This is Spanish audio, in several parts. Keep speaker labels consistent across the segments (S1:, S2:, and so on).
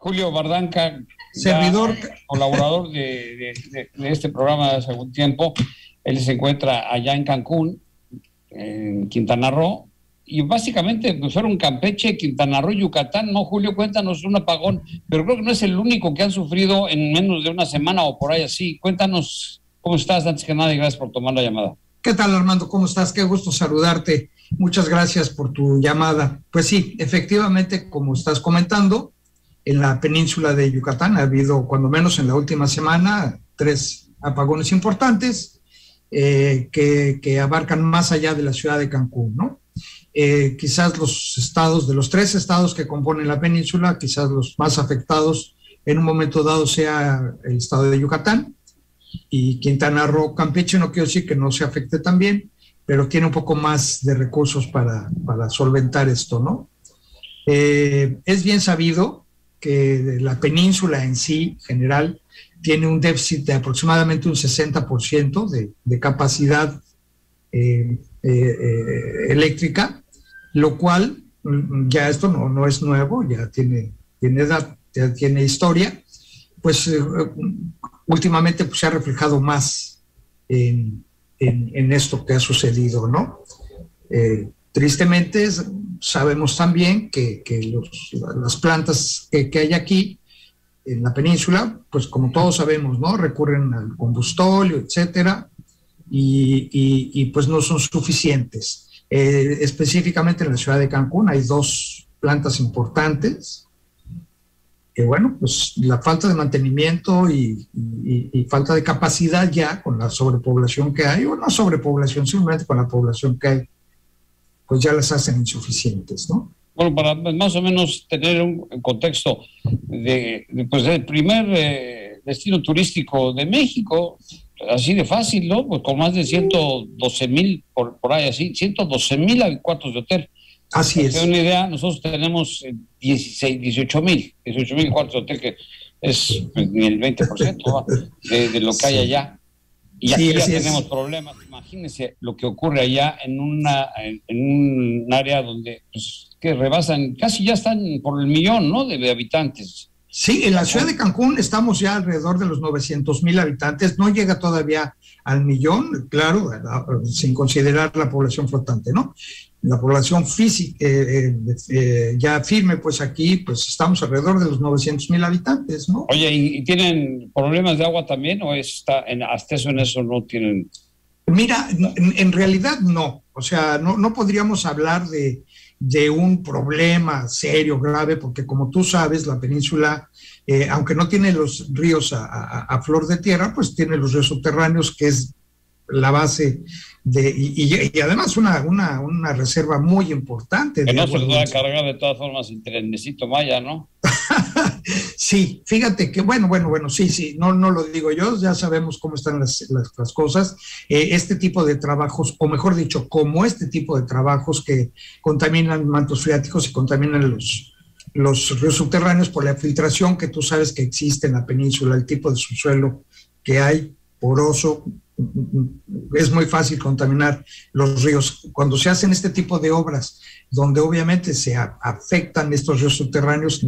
S1: Julio Bardanca,
S2: servidor,
S1: colaborador de este programa hace algún tiempo. Él se encuentra allá en Cancún, en Quintana Roo, y básicamente pues, fueron Campeche, Quintana Roo, Yucatán. No, Julio, cuéntanos un apagón, pero creo que no es el único que han sufrido en menos de una semana o por ahí así. Cuéntanos cómo estás, antes que nada, y gracias por tomar la llamada.
S2: ¿Qué tal, Armando? ¿Cómo estás? Qué gusto saludarte. Muchas gracias por tu llamada. Pues sí, efectivamente, como estás comentando, en la península de Yucatán ha habido, cuando menos en la última semana, 3 apagones importantes que abarcan más allá de la ciudad de Cancún, ¿no? Quizás los estados, de los 3 estados que componen la península, quizás los más afectados en un momento dado sea el estado de Yucatán y Quintana Roo. Campeche no quiero decir que no se afecte también, pero tiene un poco más de recursos para solventar esto, ¿no? Es bien sabido que la península en sí, en general, tiene un déficit de aproximadamente un 60% de capacidad eléctrica, lo cual ya esto no es nuevo, ya tiene edad, ya tiene historia, pues últimamente pues, se ha reflejado más en esto que ha sucedido, ¿no? Tristemente sabemos también que las plantas que hay aquí en la península, pues como todos sabemos, ¿no? Recurren al combustóleo, etcétera, y pues no son suficientes. Específicamente en la ciudad de Cancún hay 2 plantas importantes, que bueno, pues la falta de mantenimiento y falta de capacidad ya con la sobrepoblación que hay, o no sobrepoblación, simplemente con la población que hay, pues ya las hacen insuficientes, ¿no?
S1: Bueno, para más o menos tener un contexto pues del primer destino turístico de México, así de fácil, ¿no? Pues con más de 112,000, por ahí así, 112,000 cuartos de hotel.
S2: Así es.
S1: Para tener una idea, nosotros tenemos 18,000 cuartos de hotel, que es pues, ni el 20% de lo que hay allá. Y aquí ya tenemos problemas. Imagínense lo que ocurre allá en un área donde pues, que rebasan, casi ya están por el millón, ¿no? De habitantes.
S2: Sí, en la ciudad de Cancún estamos ya alrededor de los 900,000 habitantes, no llega todavía al millón, claro, sin considerar la población flotante, ¿no? La población física ya firme, pues aquí pues estamos alrededor de los 900,000 habitantes, ¿no?
S1: Oye, ¿y tienen problemas de agua también o hasta eso en eso no tienen?
S2: Mira, en realidad no, o sea, no podríamos hablar de un problema serio, grave, porque como tú sabes, la península, aunque no tiene los ríos a flor de tierra, pues tiene los ríos subterráneos, que es la base y además una reserva muy importante.
S1: Que no se les va a cargar de todas formas el trenecito Maya, ¿no?
S2: Sí, fíjate que bueno, sí, no lo digo yo, ya sabemos cómo están las cosas. Este tipo de trabajos, o mejor dicho, como este tipo de trabajos que contaminan mantos freáticos y contaminan los ríos subterráneos por la filtración que tú sabes que existe en la península, el tipo de subsuelo que hay, poroso, es muy fácil contaminar los ríos. Cuando se hacen este tipo de obras, donde obviamente se afectan estos ríos subterráneos,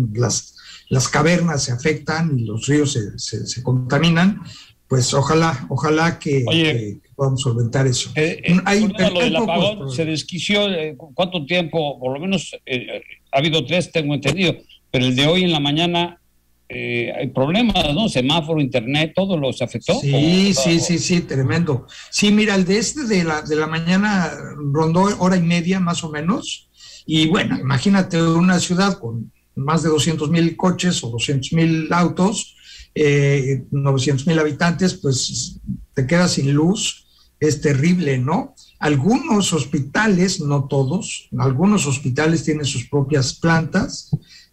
S2: las cavernas se afectan y los ríos se contaminan, pues ojalá que podamos solventar eso.
S1: Lo del apagón se desquició, ¿cuánto tiempo? Por lo menos ha habido 3, tengo entendido, pero el de hoy en la mañana hay problemas, ¿no? Semáforo, internet, todo los afectó.
S2: Sí, tremendo. Sí, mira, el de la mañana rondó hora y media más o menos, y bueno, imagínate una ciudad con más de 200,000 coches o 200,000 autos, 900,000 habitantes, pues te quedas sin luz, es terrible, ¿no? Algunos hospitales, no todos, algunos hospitales tienen sus propias plantas,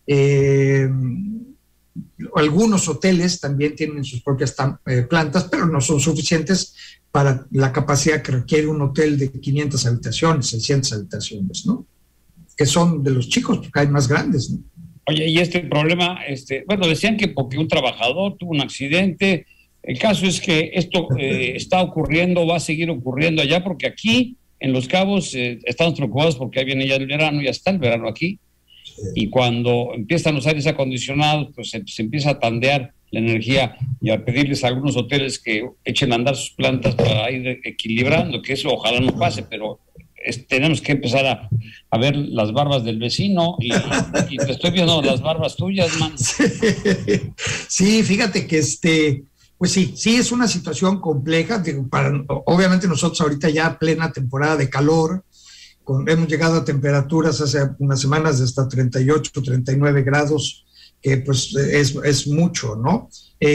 S2: algunos hoteles también tienen sus propias plantas, pero no son suficientes para la capacidad que requiere un hotel de 500 habitaciones, 600 habitaciones, ¿no? Que son de los chicos, porque hay más grandes, ¿no?
S1: Oye, y este problema, bueno, decían que porque un trabajador tuvo un accidente. El caso es que esto está ocurriendo, va a seguir ocurriendo allá, porque aquí en Los Cabos estamos preocupados porque ahí viene ya el verano, ya está el verano aquí. y cuando empiezan los aires acondicionados, pues se empieza a tandear la energía y a pedirles a algunos hoteles que echen a andar sus plantas para ir equilibrando, que eso ojalá no pase, pero tenemos que empezar a ver las barbas del vecino y te estoy viendo las barbas tuyas, man.
S2: Sí, fíjate que pues sí es una situación compleja, digo, obviamente nosotros ahorita ya plena temporada de calor, hemos llegado a temperaturas hace unas semanas de hasta 38, 39 grados, que pues es mucho, ¿no?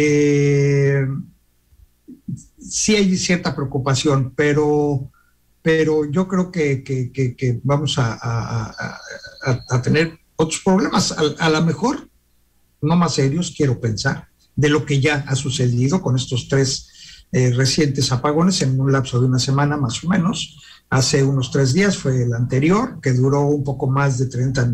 S2: Sí hay cierta preocupación, pero yo creo que vamos a tener otros problemas, a lo mejor no más serios, quiero pensar, de lo que ya ha sucedido con estos 3 recientes apagones en un lapso de una semana más o menos. Hace unos 3 días fue el anterior, que duró un poco más de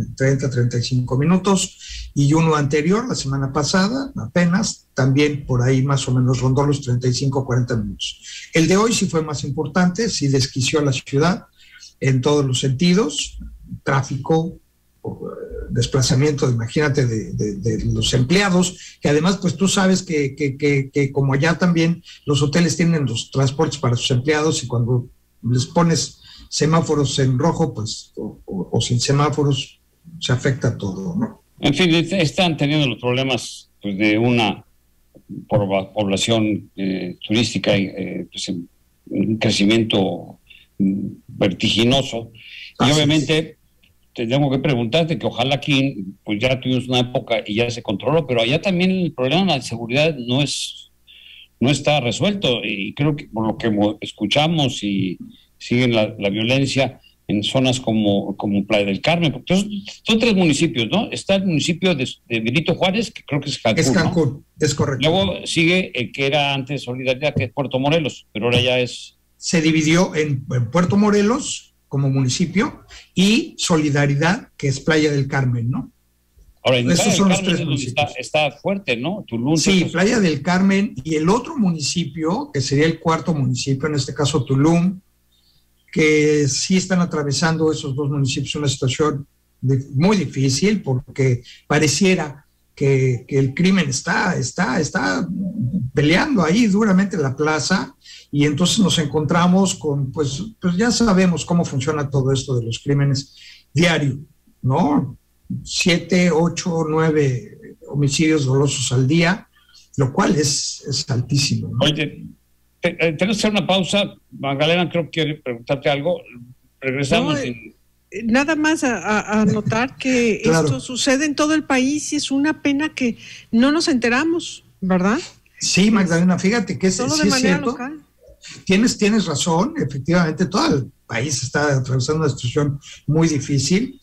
S2: 35 minutos, y uno anterior, la semana pasada, apenas, también por ahí más o menos rondó los 40 minutos. El de hoy sí fue más importante, sí desquició la ciudad en todos los sentidos, tráfico, desplazamiento, imagínate, de los empleados, que además, pues tú sabes que como allá también los hoteles tienen los transportes para sus empleados, y cuando les pones semáforos en rojo, pues, o sin semáforos, se afecta todo, ¿no?
S1: En fin, están teniendo los problemas, pues, de una población turística, pues, un crecimiento vertiginoso. Y obviamente tengo que preguntarte que ojalá aquí, pues ya tuvimos una época y ya se controló, pero allá también el problema de seguridad no está resuelto, y creo que por lo que escuchamos y siguen la violencia en zonas como Playa del Carmen, porque son 3 municipios, ¿no? Está el municipio de Benito Juárez, que creo que es Cancún.
S2: Es Cancún,
S1: ¿no?
S2: Es correcto.
S1: Luego sigue el que era antes Solidaridad, que es Puerto Morelos, pero ahora ya es...
S2: Se dividió en Puerto Morelos como municipio y Solidaridad, que es Playa del Carmen, ¿no?
S1: Ahora, en
S2: esos son los
S1: Carmen
S2: 3 municipios.
S1: Está fuerte, ¿no? Tulum.
S2: Sí, Playa del Carmen, y el otro municipio, que sería el 4.º municipio, en este caso Tulum, que sí están atravesando esos 2 municipios una situación muy difícil, porque pareciera que el crimen está peleando ahí duramente en la plaza, y entonces nos encontramos con, pues ya sabemos cómo funciona todo esto de los crímenes diario, ¿no? 7, 8, 9 homicidios dolosos al día, lo cual es altísimo, ¿no?
S1: Oye, tenemos que hacer una pausa. Magdalena, creo que quiere preguntarte algo. Regresamos.
S3: Nada más a notar que
S2: claro.
S3: Esto sucede en todo el país y es una pena que no nos enteramos, ¿verdad?
S2: Sí, Magdalena, fíjate que
S3: solo
S2: sí
S3: de
S2: es
S3: manera
S2: cierto.
S3: local.
S2: Tienes razón, efectivamente, todo el país está atravesando una situación muy difícil.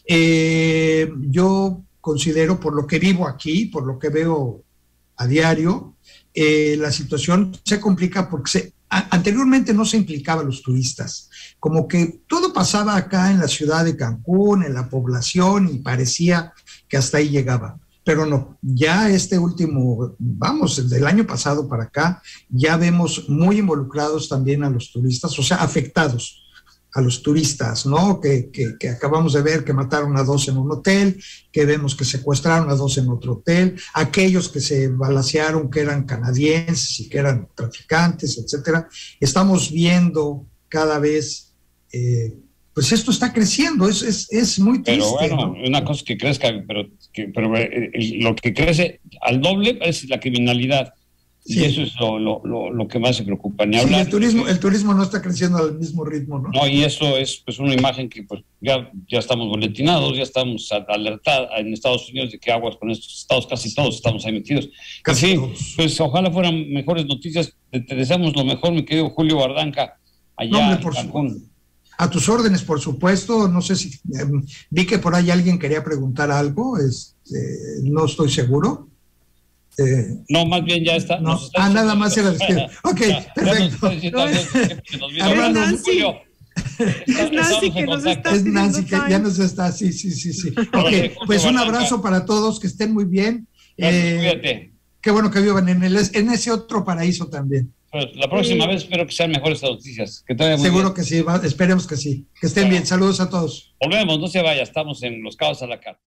S2: Yo considero, por lo que vivo aquí, por lo que veo a diario, la situación se complica porque anteriormente no se implicaba a los turistas, como que todo pasaba acá en la ciudad de Cancún, en la población, y parecía que hasta ahí llegaba. Pero no, ya del año pasado para acá, ya vemos muy involucrados también a los turistas, o sea, afectados a los turistas, ¿no? Que acabamos de ver que mataron a 2 en un hotel, que vemos que secuestraron a 2 en otro hotel, aquellos que se balacearon que eran canadienses y que eran traficantes, etcétera. Estamos viendo cada vez, pues esto está creciendo, es muy triste.
S1: Pero bueno,
S2: ¿no?
S1: Una cosa es que crezca, pero lo que crece al doble es la criminalidad. Sí. Y eso es lo que más se preocupa. Ni hablar,
S2: el turismo no está creciendo al mismo ritmo, ¿no?
S1: No, y eso es pues una imagen que pues ya estamos boletinados, ya estamos alertados en Estados Unidos de que aguas con estos estados, casi todos estamos ahí metidos.
S2: Casi
S1: todos. Pues ojalá fueran mejores noticias. Te deseamos lo mejor, mi querido Julio Bardanca, allá en Cancún.
S2: A tus órdenes, por supuesto. No sé si vi que por ahí alguien quería preguntar algo, no estoy seguro.
S1: No, más bien ya está.
S2: No. Nada más era decir. Ok, perfecto.
S3: Es Nancy que nos está.
S2: Es Nancy que ya nos está. Sí. Ok, pues un abrazo para todos, que estén muy bien.
S1: Cuídate.
S2: Qué bueno que vivan en ese otro paraíso también.
S1: Pues la próxima vez espero que sean mejores las noticias. Que
S2: seguro que sí, esperemos que sí. Que estén bien. Saludos a todos.
S1: Volvemos, no se vaya, estamos en Los Cabos a la Carta.